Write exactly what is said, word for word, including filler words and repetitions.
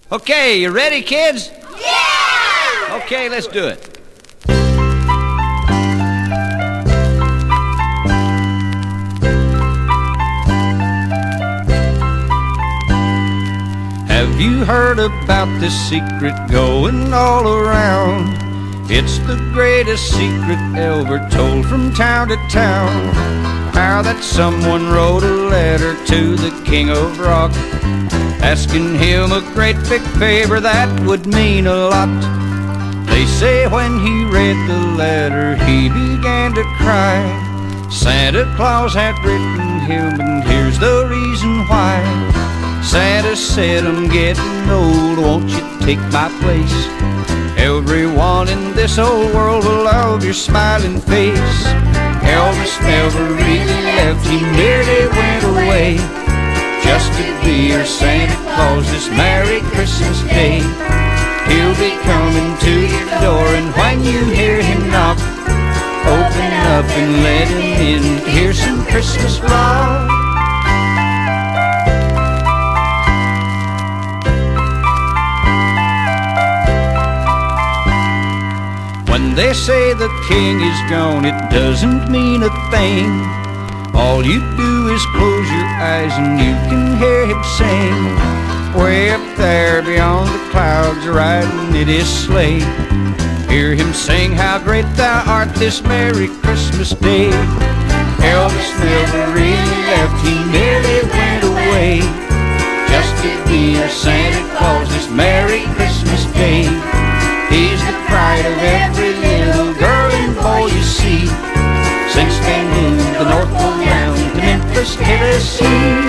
Okay, you ready, kids? Yeah! Okay, let's do it. Have you heard about this secret going all around? It's the greatest secret ever told from town to town. How that someone wrote a letter to the King of Rock, asking him a great big favor that would mean a lot. They say when he read the letter he began to cry. Santa Claus had written him, and here's the reason why. Santa said, I'm getting old, won't you take my place? Everyone in this old world will love your smiling face. Elvis never really left, he merely went away, just to be your Santa Claus this Merry Christmas Day. He'll be coming to your door, and when you hear him knock, open up and let him in to hear some Christmas rock. When they say the king is gone, it doesn't mean a thing. All you do is close your eyes and you can hear him sing. Way up there beyond the clouds, riding in his sleigh. Hear him sing how great thou art this Merry Christmas Day. Elvis never really left, he merely went away, just to be your Santa Claus this Merry Christmas Day. He's the pride of every little girl and boy you see, since they moved the North Pole down to Memphis, Tennessee.